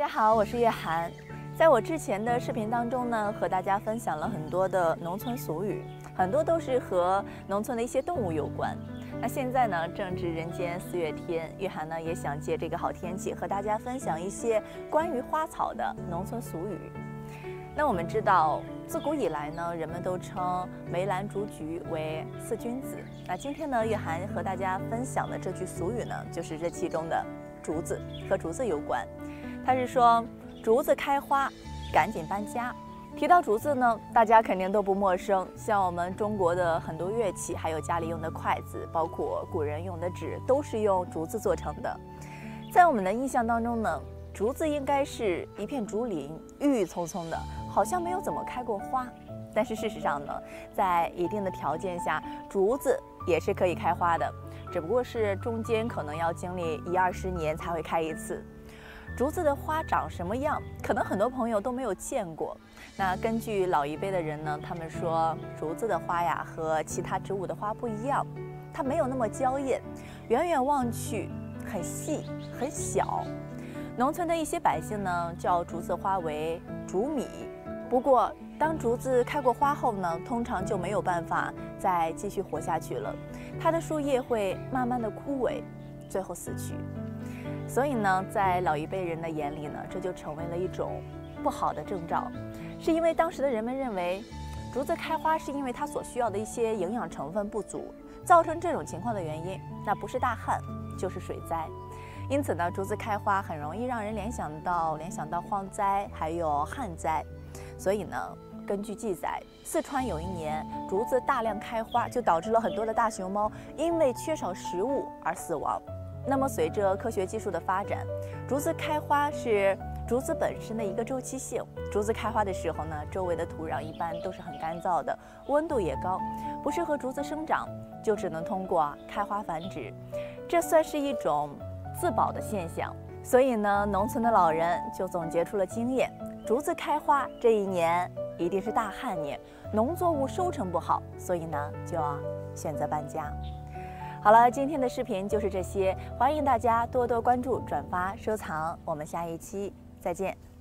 家好，我是月涵。在我之前的视频当中呢，和大家分享了很多的农村俗语，很多都是和农村的一些动物有关。那现在呢，正值人间4月天，月涵呢也想借这个好天气和大家分享一些关于花草的农村俗语。那我们知道，自古以来呢，人们都称梅兰竹菊为4君子。那今天呢，月涵和大家分享的这句俗语呢，就是这其中的竹子，和竹子有关。它是说竹子开花，赶紧搬家。提到竹子呢，大家肯定都不陌生，像我们中国的很多乐器，还有家里用的筷子，包括古人用的纸，都是用竹子做成的。在我们的印象当中呢，竹子应该是一片竹林，郁郁葱葱的，好像没有怎么开过花。但是事实上呢，在一定的条件下，竹子也是可以开花的，只不过是中间可能要经历10-20年才会开一次。竹子的花长什么样，可能很多朋友都没有见过。那根据老一辈的人呢，他们说竹子的花呀和其他植物的花不一样，它没有那么娇艳，远远望去很细很小。农村的一些百姓呢叫竹子花为竹米。不过当竹子开过花后呢，通常就没有办法再继续活下去了，它的树叶会慢慢的枯萎，最后死去。所以呢，在老一辈人的眼里呢，这就成为了一种不好的征兆，是因为当时的人们认为，竹子开花是因为它所需要的一些营养成分不足，造成这种情况的原因，那不是大旱就是水灾。因此呢，竹子开花很容易让人联想到荒灾，还有旱灾。所以呢，根据记载，四川有一年竹子大量开花，就导致了很多的大熊猫因为缺少食物而死亡。那么随着科学技术的发展，竹子开花是竹子本身的一个周期性。竹子开花的时候呢，周围的土壤一般都是很干燥的，温度也高，不适合竹子生长，就只能通过开花繁殖，这算是一种自保的现象。所以呢，农村的老人就总结出了经验，竹子开花这一年一定是大旱年，农作物收成不好，所以呢就要选择搬家。好了，今天的视频就是这些，欢迎大家多多关注、转发、收藏，我们下一期再见。